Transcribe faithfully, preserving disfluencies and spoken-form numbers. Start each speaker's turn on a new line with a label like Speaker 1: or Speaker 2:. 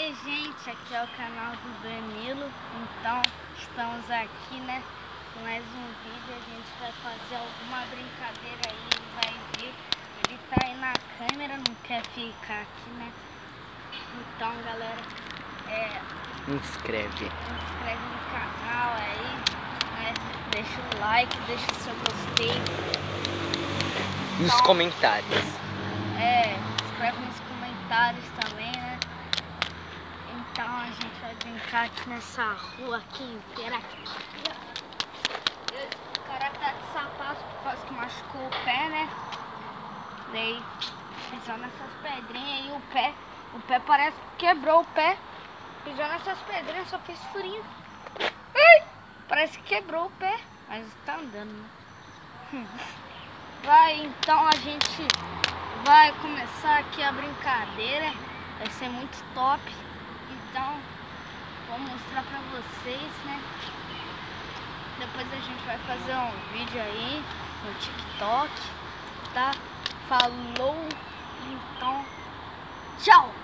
Speaker 1: aí, gente, aqui é o canal do Danilo. Então estamos aqui, né, com mais um vídeo. A gente vai fazer alguma brincadeira aí, ele vai ver. Ele tá aí na câmera, não quer ficar aqui, né? Então, galera, é,
Speaker 2: inscreve
Speaker 1: se inscreve no canal aí, né? Deixa o like, deixa o seu gostei.
Speaker 2: nos
Speaker 1: Então,
Speaker 2: comentários.
Speaker 1: É, escreve nos comentários também, né? Então a gente vai brincar aqui nessa rua aqui inteira. O cara tá de sapato por causa que machucou o pé, né? Daí pisou nessas pedrinhas e o pé, o pé parece que quebrou o pé. Pisou nessas pedrinhas, só fez furinho. Ai, parece que quebrou o pé, mas tá andando, né? Vai, então a gente vai começar aqui a brincadeira. Vai ser muito top. Então vou mostrar pra vocês, né? Depois a gente vai fazer um vídeo aí no TikTok, tá? Falou, então tchau!